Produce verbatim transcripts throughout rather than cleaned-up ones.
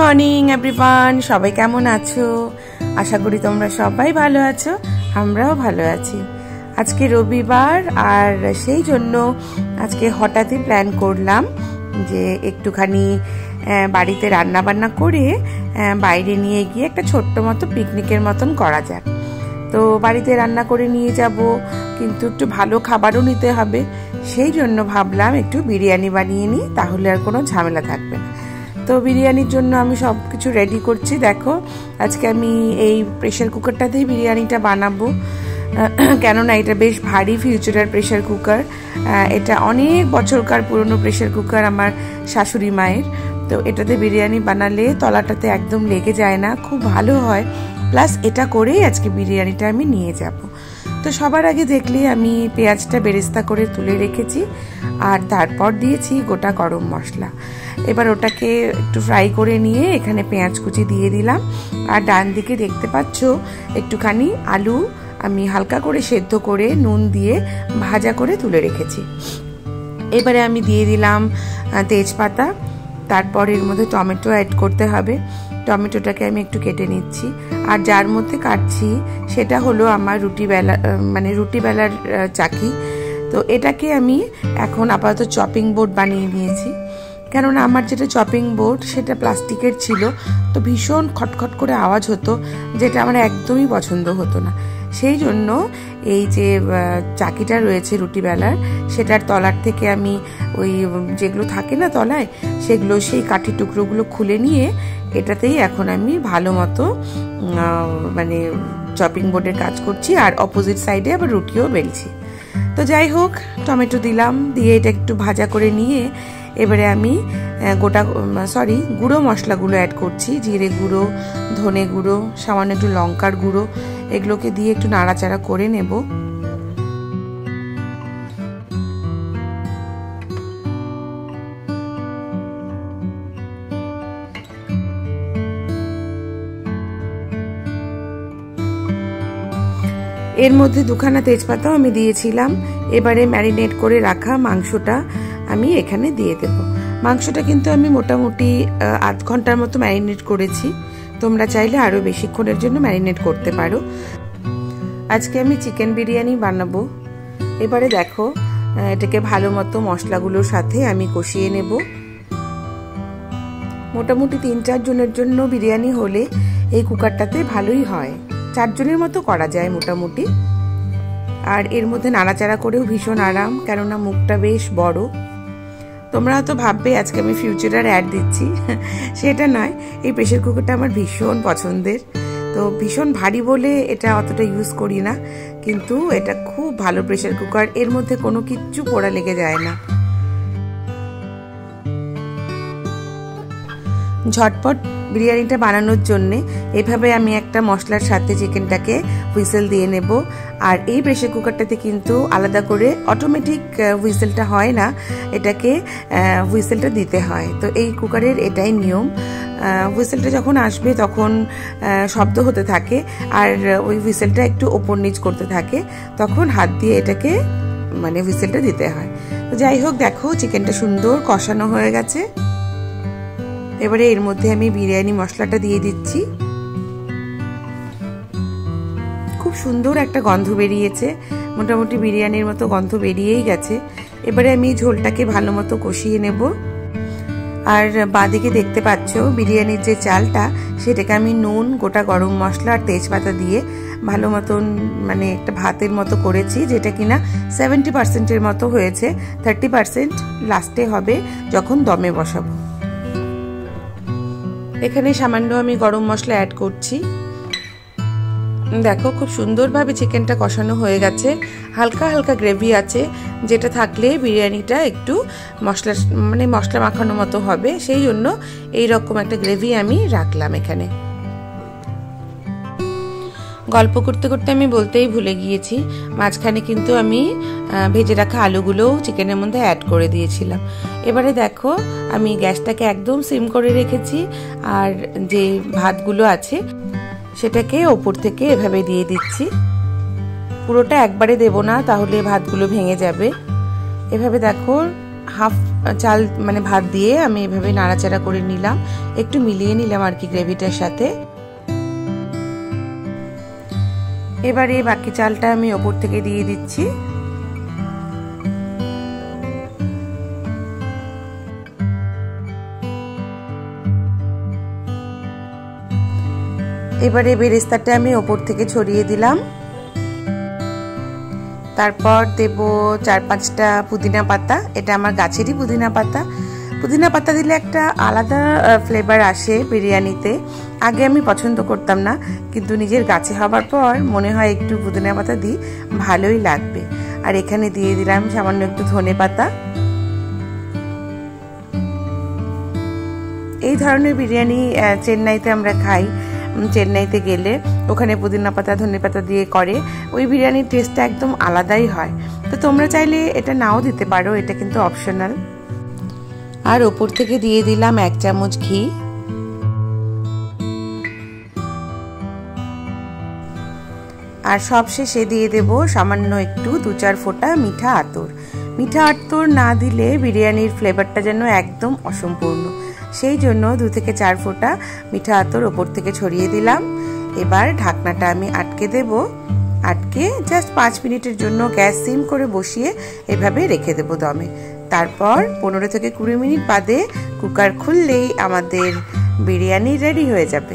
Morning everyone, সবাই কেমন আছো? আশা করি তোমরা সবাই ভালো আছো, আমরাও ভালো আছি। আজকে রবিবার, আর সেই জন্য আজকে হঠাৎই প্ল্যান করলাম যে একটুখানি বাড়িতে রান্না বান্না করে বাইরে নিয়ে গিয়ে একটা ছোট্ট মতো পিকনিকের মতন করা যাক। তো বাড়িতে রান্না করে নিয়ে যাব, কিন্তু একটু ভালো খাবারও নিতে হবে। সেই জন্য ভাবলাম একটু বিরিয়ানি বানিয়ে নিই, তাহলে আর কোনো ঝামেলা থাকবে না। তো বিরিয়ানির জন্য আমি সব কিছু রেডি করছি। দেখো, আজকে আমি এই প্রেশার কুকারটাতেই বিরিয়ানিটা বানাবো, কেননা এটা বেশ ভারী ফিউচারের প্রেশার কুকার। এটা অনেক বছরকার পুরনো প্রেশার কুকার আমার শাশুড়ি মায়ের। তো এটাতে বিরিয়ানি বানালে তলাটাতে একদম লেগে যায় না, খুব ভালো হয়। প্লাস এটা করেই আজকে বিরিয়ানিটা আমি নিয়ে যাব। তো সবার আগে দেখলে আমি পেঁয়াজটা বেরেস্তা করে তুলে রেখেছি, আর তারপর দিয়েছি গোটা গরম মশলা। এবার ওটাকে একটু ফ্রাই করে নিয়ে এখানে পেঁয়াজ কুচি দিয়ে দিলাম। আর ডান দিকে দেখতে পাচ্ছ একটুখানি আলু আমি হালকা করে সেদ্ধ করে নুন দিয়ে ভাজা করে তুলে রেখেছি। এবারে আমি দিয়ে দিলাম তেজপাতা, তারপর এর মধ্যে টমেটো অ্যাড করতে হবে। টমেটোটাকে আমি একটু কেটে নিচ্ছি, আর যার মধ্যে কাটছি সেটা হলো আমার রুটি বেলা মানে রুটি বেলার চাকি। তো এটাকে আমি এখন আপাতত চপিং বোর্ড বানিয়ে নিয়েছি, কেননা আমার যেটা চপিং বোর্ড সেটা প্লাস্টিকের ছিল, তো ভীষণ খটখট করে আওয়াজ হতো, যেটা আমার একদমই পছন্দ হতো না। সেই জন্য এই যে চাকিটা রয়েছে রুটি বেলার, সেটার তলার থেকে আমি ওই যেগুলো থাকে না তলায়, সেগুলো সেই কাঠি টুকরোগুলো খুলে নিয়ে এটাতেই এখন আমি ভালো মতো মানে চপিং বোর্ডের কাজ করছি, আর অপোজিট সাইডে আবার রুটিও বেলছি। তো যাই হোক, টমেটো দিলাম, দিয়ে এটা একটু ভাজা করে নিয়ে এবারে আমি গোটা সরি গুঁড়ো মশলাগুলো অ্যাড করছি। জিরে গুঁড়ো, ধনে গুঁড়ো, সামান্য একটু লঙ্কার গুঁড়ো, এগুলোকে দিয়ে একটু নাড়াচাড়া করে নেব। এর মধ্যে দুখানা তেজপাতাও আমি দিয়েছিলাম। এবারে ম্যারিনেট করে রাখা মাংসটা আমি এখানে দিয়ে দেব। মাংসটা কিন্তু আমি মোটামুটি আধ ঘন্টার মতো ম্যারিনেট করেছি, তোমরা চাইলে আরও বেশিক্ষণের জন্য ম্যারিনেট করতে পারো। আজকে আমি চিকেন বিরিয়ানি বানাবো। এবারে দেখো, এটাকে ভালো মতো মশলাগুলোর সাথে আমি কষিয়ে নেব। মোটামুটি তিন চার জনের জন্য বিরিয়ানি হলে এই কুকারটাতে ভালোই হয়, চারজনের মতো করা যায় মোটামুটি। আর এর মধ্যে নাড়াচাড়া করেও ভীষণ আরাম, কেননা মুখটা বেশ বড়। তোমরা হয়তো ভাববে আজকে আমি ফিউচারের অ্যাড দিচ্ছি, সেটা নয়। এই প্রেশার কুকারটা আমার ভীষণ পছন্দের। তো ভীষণ ভারী বলে এটা অতটা ইউজ করি না, কিন্তু এটা খুব ভালো প্রেশার কুকার, এর মধ্যে কোনো কিচ্ছু পোড়া লেগে যায় না। ঝটপট বিরিয়ানিটা বানানোর জন্যে এভাবে আমি একটা মশলার সাথে চিকেনটাকে হুইসেল দিয়ে নেব। আর এই প্রেশার কুকারটাতে কিন্তু আলাদা করে অটোমেটিক হুইসেলটা হয় না, এটাকে হুইসেলটা দিতে হয়। তো এই কুকারের এটাই নিয়ম। হুইসেলটা যখন আসবে তখন শব্দ হতে থাকে, আর ওই হুইসেলটা একটু ওপর নিচ করতে থাকে, তখন হাত দিয়ে এটাকে মানে হুইসেলটা দিতে হয়। তো যাই হোক, দেখো চিকেনটা সুন্দর কষানো হয়ে গেছে। এবারে এর মধ্যে আমি বিরিয়ানি মশলাটা দিয়ে দিচ্ছি। খুব সুন্দর একটা গন্ধ বেরিয়েছে, মোটামুটি বিরিয়ানির মতো গন্ধ বেরিয়েই গেছে। এবারে আমি ঝোলটাকে ভালো মতো কষিয়ে নেব। আর বাঁদিকে দেখতে পাচ্ছ বিরিয়ানির যে চালটা, সেটাকে আমি নুন, গোটা গরম মশলা আর তেজপাতা দিয়ে ভালো মতন মানে একটা ভাতের মতো করেছি, যেটা কিনা সেভেন্টি পার্সেন্টের মতো হয়েছে। থার্টি পার্সেন্ট লাস্টে হবে যখন দমে বসাবো। এখানে সামান্য আমি গরম মশলা অ্যাড করছি। দেখো, খুব সুন্দরভাবে চিকেনটা কষানো হয়ে গেছে, হালকা হালকা গ্রেভি আছে, যেটা থাকলে বিরিয়ানিটা একটু মশলা মানে মশলা মাখানো মতো হবে। সেই জন্য এই রকম একটা গ্রেভি আমি রাখলাম এখানে। গল্প করতে করতে আমি বলতেই ভুলে গিয়েছি, মাঝখানে কিন্তু আমি ভেজে রাখা আলুগুলোও চিকেনের মধ্যে অ্যাড করে দিয়েছিলাম। এবারে দেখো, আমি গ্যাসটাকে একদম সিম করে রেখেছি, আর যে ভাতগুলো আছে সেটাকে ওপর থেকে এভাবে দিয়ে দিচ্ছি। পুরোটা একবারে দেব না, তাহলে ভাতগুলো ভেঙে যাবে। এভাবে দেখো হাফ চাল মানে ভাত দিয়ে আমি এভাবে নাড়াচাড়া করে নিলাম, একটু মিলিয়ে নিলাম আর কি গ্রেভিটার সাথে। এবারে বাকি চালটা আমি ওপর থেকে দিয়ে দিচ্ছি। এবারে বেরেস্তাটা আমি ওপর থেকে ছড়িয়ে দিলাম। তারপর দেব চার পাঁচটা পুদিনা পাতা, এটা আমার গাছেরই পুদিনা পাতা। পুদিনা পাতা দিলে একটা আলাদা ফ্লেভার আসে বিরিয়ানিতে। আগে আমি পছন্দ করতাম না, কিন্তু নিজের গাছে হবার পর মনে হয় একটু পুদিনা পাতা দিই, ভালোই লাগবে। আর এখানে দিয়ে দিলাম সামান্য একটু ধনে পাতা। এই ধরনের বিরিয়ানি চেন্নাইতে আমরা খাই, চেন্নাইতে গেলে ওখানে পুদিনা পাতা ধনে পাতা দিয়ে করে, ওই বিরিয়ানির টেস্টটা একদম আলাদাই হয়। তো তোমরা চাইলে এটা নাও দিতে পারো, এটা কিন্তু অপশনাল। আর ওপর থেকে দিয়ে দিলাম এক চামচ ঘি। আর সবশেষে দিয়ে দেব সামান্য একটু দু চার ফোঁটা মিঠা আতর। মিঠা আতর না দিলে বিরিয়ানির ফ্লেভারটা যেন একদম অসম্পূর্ণ, সেই জন্য দু থেকে চার ফোঁটা মিঠা আতর ওপর থেকে ছড়িয়ে দিলাম। এবার ঢাকনাটা আমি আটকে দেব, আটকে জাস্ট পাঁচ মিনিটের জন্য গ্যাস সিম করে বসিয়ে এভাবে রেখে দেব দমে। তারপর পনেরো থেকে কুড়ি মিনিট বাদে কুকার খুললেই আমাদের বিরিয়ানি রেডি হয়ে যাবে।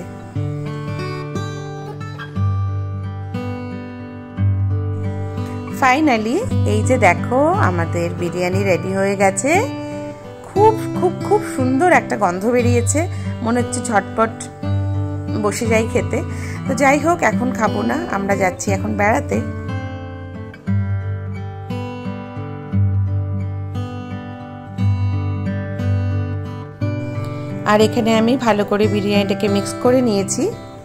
ফাইনালি এই যে দেখো আমাদের বিরিয়ানি রেডি হয়ে গেছে। খুব খুব খুব সুন্দর একটা গন্ধ বেরিয়েছে, মনে হচ্ছে ঝটপট বসে যাই খেতে। তো যাই হোক, এখন খাবো না, আমরা যাচ্ছি এখন বেড়াতে। আর এখানে আমি ভালো করে বিরিয়ানিটাকে মিক্স করে নিয়েছি।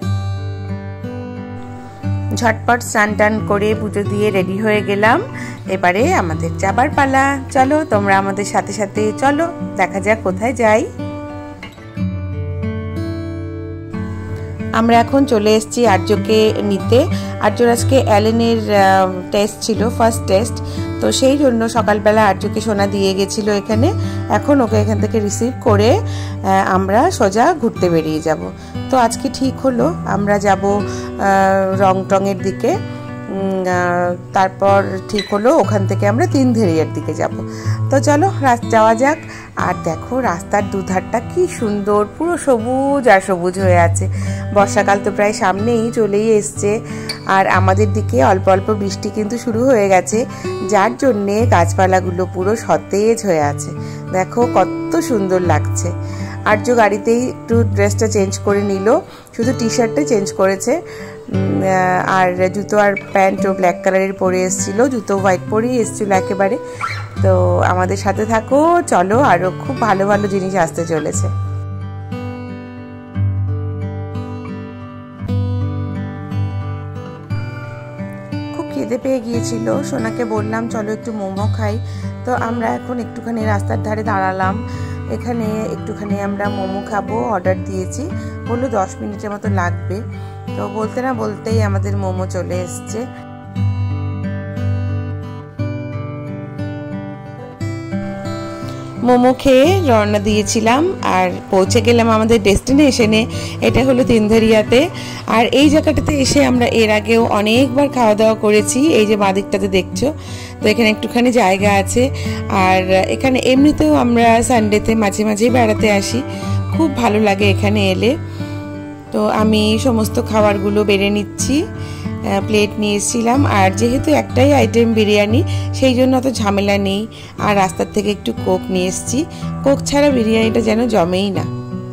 ঝটপট স্নান টান করে পুজো দিয়ে রেডি হয়ে গেলাম। এবারে আমাদের যাবার পালা। চলো তোমরা আমাদের সাথে সাথে চলো, দেখা যাক কোথায় যাই। আমরা এখন চলে এসেছি আর্যকে নিতে। আর্যর আজকে অ্যালেনের টেস্ট ছিল, ফার্স্ট টেস্ট, তো সেই জন্য সকালবেলা আর্যকে সোনা দিয়ে গেছিল এখানে। এখন ওকে এখান থেকে রিসিভ করে আমরা সোজা ঘুরতে বেরিয়ে যাব। তো আজকে ঠিক হলো আমরা যাব রং টংয়ের দিকে, তারপর ঠিক হলো ওখান থেকে আমরা তিনধেরিয়ার দিকে যাব। তো চলো যাওয়া যাক। আর দেখো রাস্তার দুধারটা কি সুন্দর, পুরো সবুজ আর সবুজ হয়ে আছে। বর্ষাকাল তো প্রায় সামনেই চলেই এসছে, আর আমাদের দিকে অল্প অল্প বৃষ্টি কিন্তু শুরু হয়ে গেছে, যার জন্যে গাছপালাগুলো পুরো সতেজ হয়ে আছে। দেখো কত সুন্দর লাগছে। আর্য গাড়িতেই একটু ড্রেসটা চেঞ্জ করে নিল, শুধু টি শার্টটা চেঞ্জ করেছে, আর জুতো আর প্যান্টও ব্ল্যাক কালারের পরে এসেছিল, জুতো হোয়াইট পরেই এসেছিল একেবারে। তো আমাদের সাথে থাকো, চলো আরও খুব ভালো ভালো জিনিস আসতে চলেছে। খুব খিদে পেয়ে গিয়েছিল, সোনাকে বললাম চলো একটু মোমো খাই। তো আমরা এখন একটুখানি রাস্তার ধারে দাঁড়ালাম, এখানে একটুখানি আমরা মোমো খাবো, অর্ডার দিয়েছি, বললো দশ মিনিটের মতো লাগবে। তো বলতে না বলতেই আমাদের মোমো চলে এসছে। মোমো খেয়ে রওনা দিয়েছিলাম আর পৌঁছে গেলাম আমাদের ডেস্টিনেশনে। এটা হলো তিনধেরিয়াতে। আর এই জায়গাটাতে এসে আমরা এর আগেও অনেকবার খাওয়া দাওয়া করেছি, এই যে বাদিকটাতে দেখছো। তো এখানে একটুখানি জায়গা আছে, আর এখানে এমনিতেও আমরা সানডেতে মাঝে মাঝেই বেড়াতে আসি, খুব ভালো লাগে এখানে এলে। তো আমি সমস্ত খাবারগুলো বেড়ে নিচ্ছি, প্লেট নিয়ে এসেছিলাম। আর যেহেতু একটাই আইটেম বিরিয়ানি, সেই জন্য অত ঝামেলা নেই। আর রাস্তার থেকে একটু কোক নিয়ে এসেছি, কোক ছাড়া বিরিয়ানিটা যেন জমেই না।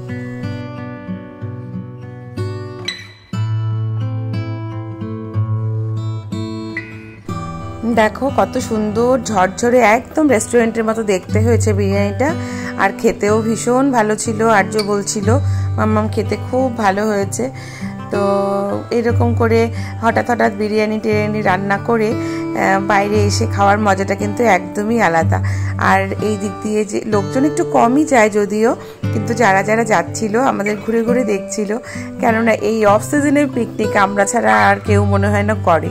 দেখো কত সুন্দর ঝরঝরে, একদম রেস্টুরেন্টের মতো দেখতে হয়েছে বিরিয়ানিটা, আর খেতেও ভীষণ ভালো ছিল। আর্য বলছিল মাম্মাম খেতে খুব ভালো হয়েছে। তো এরকম করে হঠাৎ হঠাৎ বিরিয়ানি টিরিয়ানি রান্না করে বাইরে এসে খাওয়ার মজাটা কিন্তু একদমই আলাদা। আর এই দিক দিয়ে যে লোকজন একটু কমই যায় যদিও, কিন্তু যারা যারা যাচ্ছিল আমাদের ঘুরে ঘুরে দেখছিল, কেননা এই অফ সিজনের পিকনিক আমরা ছাড়া আর কেউ মনে হয় না করে।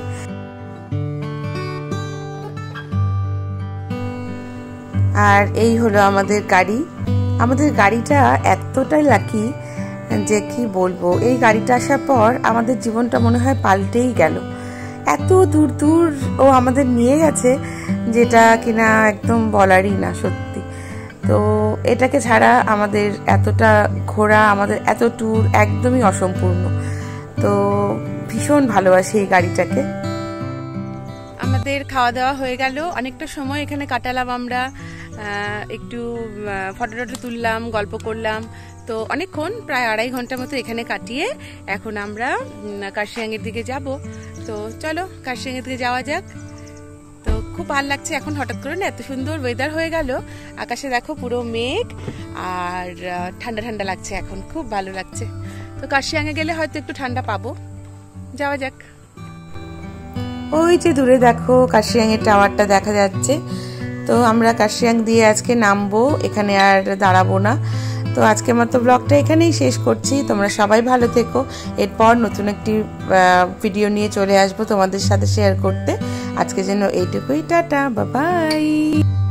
আর এই হলো আমাদের গাড়ি। আমাদের গাড়িটা এতটাই লাকি যে কি বলবো, এই গাড়িটা আসার পর আমাদের জীবনটা মনে হয় পাল্টেই গেল। এত দূর দূর ও আমাদের নিয়ে গেছে যেটা কিনা একদম বলারই না সত্যি। তো এটাকে ছাড়া আমাদের এতটা ঘোরা, আমাদের এত ট্যুর একদমই অসম্পূর্ণ। তো ভীষণ ভালোবাসি এই গাড়িটাকে। আমাদের খাওয়া দাওয়া হয়ে গেল, অনেকটা সময় এখানে কাটালাম আমরা, একটু ফটো টটো তুললাম, গল্প করলাম। তো অনেকক্ষণ, প্রায় আড়াই ঘন্টা মতো এখানে কাটিয়ে এখন আমরা কার্শিয়াংয়ের দিকে যাব। তো চলো কার্শিয়াংয়ের দিকে যাওয়া যাক। তো খুব ভালো লাগছে এখন, হঠাৎ করে না এত সুন্দর ওয়েদার হয়ে গেল। আকাশে দেখো পুরো মেঘ, আর ঠান্ডা ঠান্ডা লাগছে এখন, খুব ভালো লাগছে। তো কার্শিয়াংয়ে গেলে হয়তো একটু ঠান্ডা পাবো। যাওয়া যাক। ওই যে দূরে দেখো কার্শিয়াংয়ের টাওয়ারটা দেখা যাচ্ছে। তো আমরা কার্শিয়াং দিয়ে আজকে নামবো, এখানে আর দাঁড়াবো না। তো আজকের মতো ব্লগটা এখানেই শেষ করছি। তোমরা সবাই ভালো থেকো। এরপর নতুন একটি ভিডিও নিয়ে চলে আসবো তোমাদের সাথে শেয়ার করতে। আজকে যেন এইটুকুই, টাটা, বাই বাই।